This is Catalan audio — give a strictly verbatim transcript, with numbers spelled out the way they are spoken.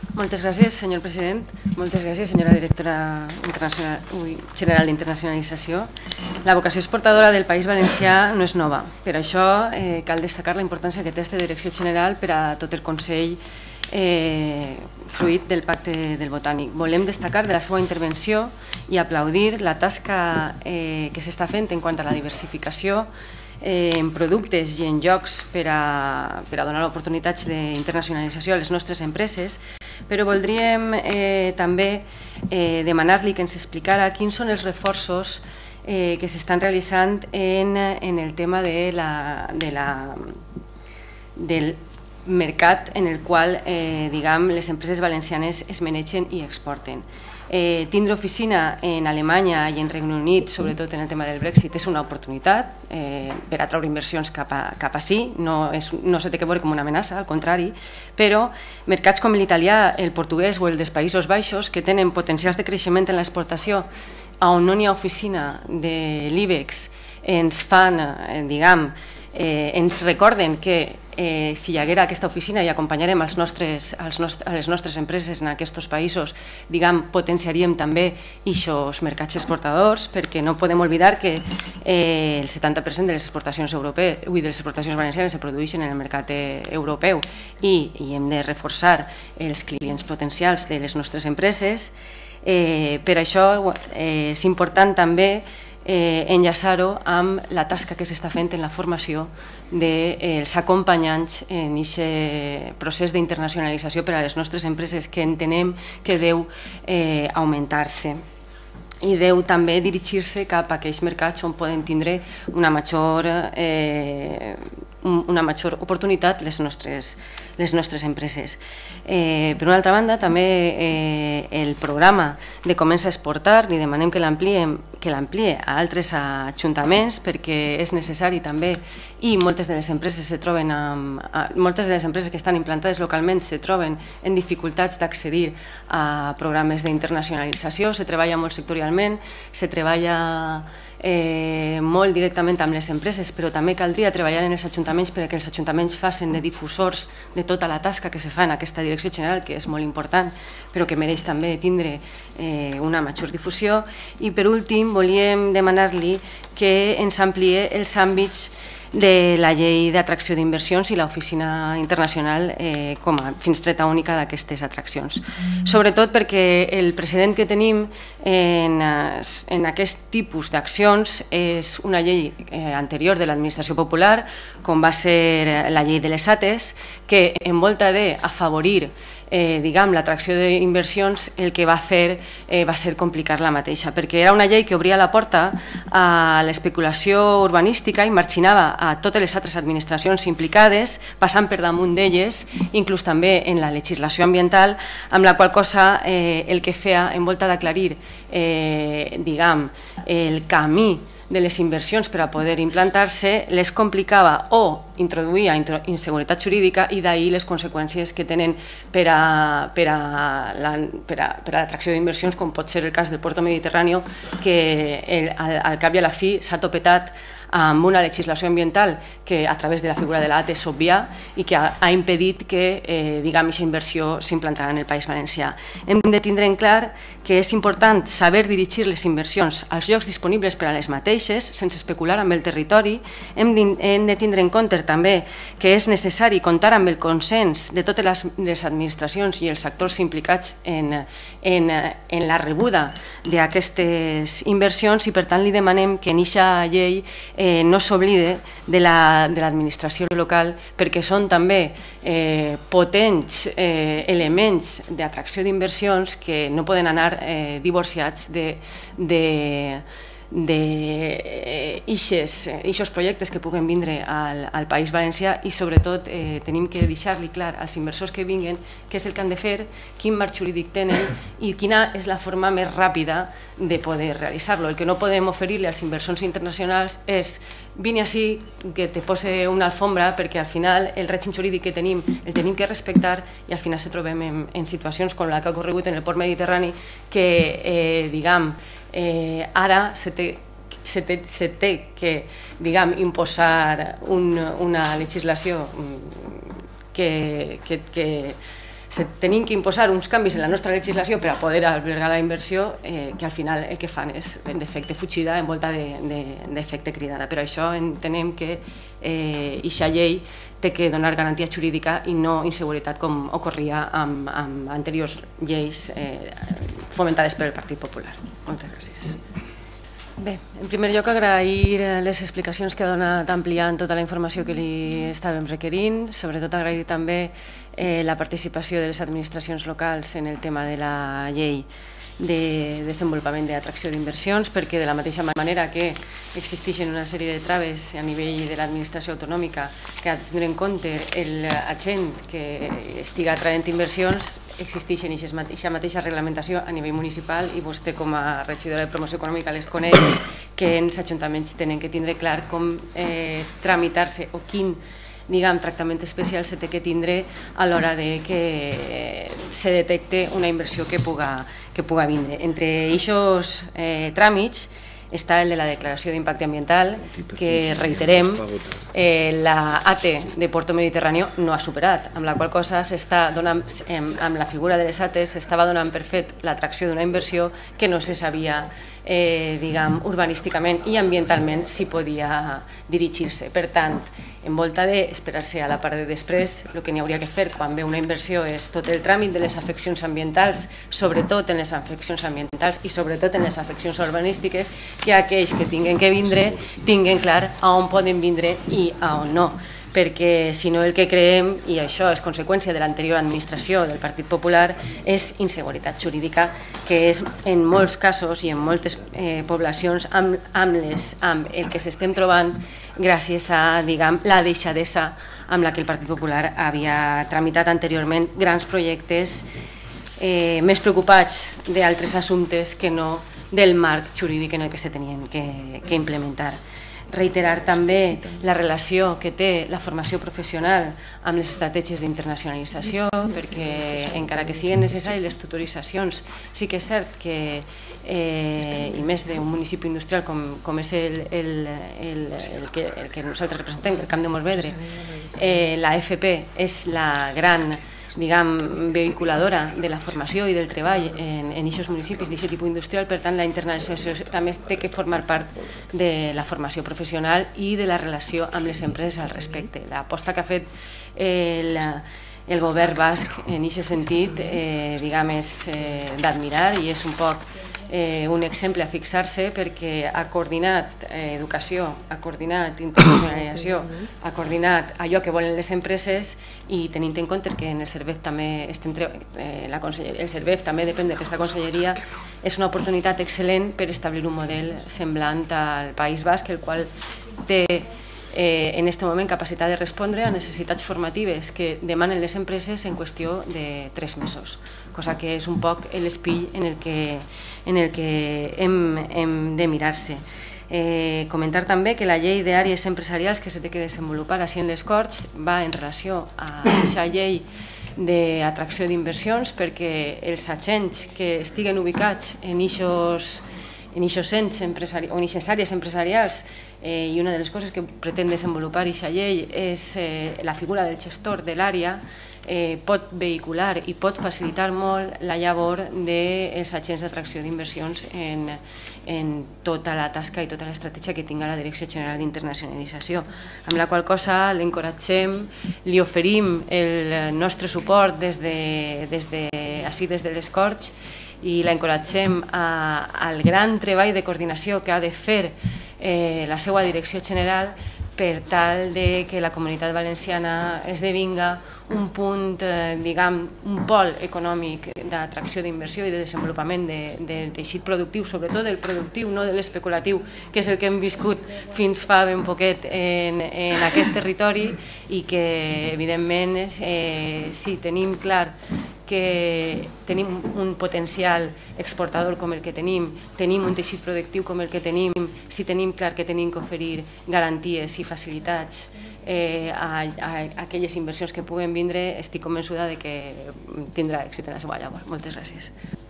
Moltes gràcies, senyor president. Moltes gràcies, senyora directora general d'Internacionalització. La vocació exportadora del País Valencià no és nova. Per això eh, cal destacar la importància que té aquesta direcció general per a tot el Consell eh, fruit del Pacte del Botànic. Volem destacar de la seva intervenció i aplaudir la tasca eh, que s'està fent en quant a la diversificació eh, en productes i en llocs per a, per a donar oportunitats d'internacionalització a les nostres empreses, però voldríem eh, també eh, demanar-li que ens explicara quins són els reforços eh, que s'estan realitzant en, en el tema de la, de la, del mercat en el qual eh, diguem, les empreses valencianes es manegen i exporten. Eh, tindre oficina en Alemanya i en Regne Unit, sobretot en el tema del Brexit, és una oportunitat eh, per atraure inversions cap a, cap a sí, no, és, no se té que veure com una amenaça, al contrari, però mercats com l'italià, el portuguès o el dels Països Baixos, que tenen potencials de creixement en l'exportació, on no n'hi ha oficina de l'IBEX, ens fan, eh, diguem, eh, ens recorden que Eh, si hi haguera aquesta oficina i acompanyarem els nostres, els nostres, a les nostres empreses en aquests països, diguem, potenciaríem també aquests mercats exportadors, perquè no podem oblidar que eh, el setanta per cent de les exportacions europees, ui, de les exportacions valencianes se produeixen en el mercat eh, europeu i, i hem de reforçar els clients potencials de les nostres empreses. Eh, per això eh, és important també Eh, enllaçar-ho amb la tasca que s'està fent en la formació dels acompanyants en aquest procés d'internacionalització per a les nostres empreses, que entenem que deu eh, augmentar-se i deu també dirigir-se cap a aquells mercats on poden tindre una major, eh, una major oportunitat les nostres, les nostres empreses. Eh, per una altra banda, també eh, el programa de Comença a Exportar li demanem que l'amplie a altres ajuntaments, perquè és necessari també, i moltes de les empreses se troben amb, moltes de les empreses que estan implantades localment se troben en dificultats d'accedir a programes d'internacionalització. Se treballa molt sectorialment, se treballa Eh, molt directament amb les empreses, però també caldria treballar en els ajuntaments perquè els ajuntaments facin de difusors de tota la tasca que se fa en aquesta direcció general, que és molt important, però que mereix també tindre eh, una major difusió. I per últim, volíem demanar-li que ens ampliï els àmbits de la llei d'atracció d'inversions i l'oficina internacional eh, com a finestreta única d'aquestes atraccions. Sobretot perquè el precedent que tenim en, en aquest tipus d'accions és una llei eh, anterior de l'administració popular, com va ser la llei de les A T E S, que en volta d'afavorir Eh, diguem, l'atracció d'inversions, el que va fer eh, va ser complicar la mateixa, perquè era una llei que obria la porta a l'especulació urbanística i marginava a totes les altres administracions implicades, passant per damunt d'elles, inclús també en la legislació ambiental, amb la qual cosa eh, el que feia, en volta d'aclarir eh, diguem, el camí de les inversions per a poder implantar-se, les complicava o introduïa inseguretat jurídica, i d'ahir les conseqüències que tenen per a, per a, la, per a, per a l'atracció d'inversions, com pot ser el cas del Puerto Mediterráneo, que el, al, al cap i a la fi s'ha topetat amb una legislació ambiental que a través de la figura de l'A T E S s'obvia i que ha, ha impedit que eh, diguem, aquesta inversió s'implantarà en el País Valencià. Hem de tindre en clar que és important saber dirigir les inversions als llocs disponibles per a les mateixes, sense especular amb el territori. Hem de, hem de tindre en compte també que és necessari comptar amb el consens de totes les, les administracions i els actors implicats en, en, en la rebuda d'aquestes inversions, i per tant li demanem que en aquesta llei eh, no s'oblide de l'administració la, local, perquè són també eh, potents eh, elements d'atracció d'inversions que no poden anar eh, divorciats de, de d'aquests projectes que puguen vindre al, al País Valencià, i sobretot eh, tenim que deixar-li clar als inversors que vinguen què és el que han de fer, quin marc jurídic tenen i quina és la forma més ràpida de poder realitzar-lo. El que no podem oferir-li als inversors internacionals és vine així, que te pose una alfombra, perquè al final el règim jurídic que tenim el tenim que respectar, i al final se trobem en, en situacions com la que ha ocorregut en el port mediterrani, que eh, diguem, Eh, ara se té, se té, se té que diguem, imposar un, una legislació que, que, que tenim que imposar uns canvis en la nostra legislació per a poder albergar la inversió, eh, que al final el que fan és, en defecte, fugida envolta d'efecte cridada. Per això entenem que aquesta llei té que donar garantia jurídica i no inseguretat com ocorria amb, amb anteriors lleis eh, fomentades pel Partit Popular. Moltes gràcies. Bé, en primer lloc agrair les explicacions que ha donat ampliant tota la informació que li estàvem requerint, sobretot agrair també eh, la participació de les administracions locals en el tema de la llei de desenvolupament d'atracció d'inversions, perquè de la mateixa manera que existeixen una sèrie de traves a nivell de l'administració autonòmica que ha de tenir en compte l'agent que estiga atraent inversions, existeixen aquesta mateixa reglamentació a nivell municipal i vostè com a regidora de promoció econòmica les coneix, que els ajuntaments tenen que tindre clar com eh, tramitar-se o quin diguem, tractament especial se té que tindre a l'hora de que se detecte una inversió que puga, que puga vindre. Entre aquests eh, tràmits està el de la declaració d'impacte ambiental, que reiterem, eh, la A T de Puerto Mediterráneo no ha superat, amb la qual cosa s'està donant, amb la figura de les A Tes, s'estava donant per fet l'atracció d'una inversió que no se sabia eh, diguem, urbanísticament i ambientalment si podia dirigir-se. Per tant, en volta d'esperar-se a la part de després, el que n'hi hauria que fer quan ve una inversió és tot el tràmit de les afeccions ambientals, sobretot en les afeccions ambientals i sobretot en les afeccions urbanístiques, que aquells que tinguen que vindre tinguen clar a on poden vindre i a on no, perquè si no el que creem, i això és conseqüència de l'anterior administració del Partit Popular, és inseguretat jurídica, que és en molts casos i en moltes eh, poblacions amb, amb, les, amb el que s'estem trobant gràcies a diguem, la deixadesa amb la que el Partit Popular havia tramitat anteriorment grans projectes eh, més preocupats d'altres assumptes que no del marc jurídic en el que se tenien que, que implementar. Reiterar també la relació que té la formació professional amb les estratègies d'internacionalització, perquè encara que siguin necessàries les tutoritzacions, sí que és cert que, eh, i més d'un municipi industrial com, com és el, el, el, el, que, el que nosaltres representem, el Camp de Morvedre, eh, la F P és la gran diguem, vehiculadora de la formació i del treball en aquests municipis d'aquest tipus industrial, per tant la internacionalització també té que formar part de la formació professional i de la relació amb les empreses al respecte. L'aposta que ha fet el, el govern basc en aquest sentit eh, diguem, és eh, d'admirar i és un poc eh, un exemple a fixar-se perquè ha coordinat eh, educació, ha coordinat internacionalització, ha coordinat allò que volen les empreses i tenint en compte que en el CERVEF també, estem, eh, la el CERVEF també depèn d'aquesta conselleria, és una oportunitat excel·lent per establir un model semblant al País Basc, el qual té eh, en aquest moment capacitat de respondre a necessitats formatives que demanen les empreses en qüestió de tres mesos, cosa que és un poc l'espill en el que, en el que hem, hem de mirar-se. Eh, comentar també que la llei d'àrees empresarials que s'ha de desenvolupar així en les Corts va en relació a aquesta llei d'atracció d'inversions perquè els agents que estiguen ubicats en aquests en aquests ens empresarials o en aquestes àrees empresarials eh, i una de les coses que pretén desenvolupar aquesta llei és eh, la figura del gestor de l'àrea eh, pot vehicular i pot facilitar molt la llavor dels agents d'atracció d'inversions en, en tota la tasca i tota l'estratègia que tinga la Direcció General d'Internacionalització, amb la qual cosa l'encoratgem, li oferim el nostre suport des de, des de, així des de les Corts i l'encoratgem al gran treball de coordinació que ha de fer eh, la seva direcció general per tal de que la Comunitat Valenciana esdevinga un punt, eh, diguem, un pol econòmic d'atracció d'inversió i de desenvolupament de, del teixit productiu, sobretot del productiu, no de l'especulatiu, que és el que hem viscut fins fa ben poquet en, en aquest territori i que, evidentment, eh, si tenim clar que tenim un potencial exportador com el que tenim, tenim un teixit productiu com el que tenim, si tenim clar que tenim que oferir garanties i facilitats eh, a, a aquelles inversions que puguen vindre, estic convençuda de que tindrà èxit en la seva llavor. Moltes gràcies.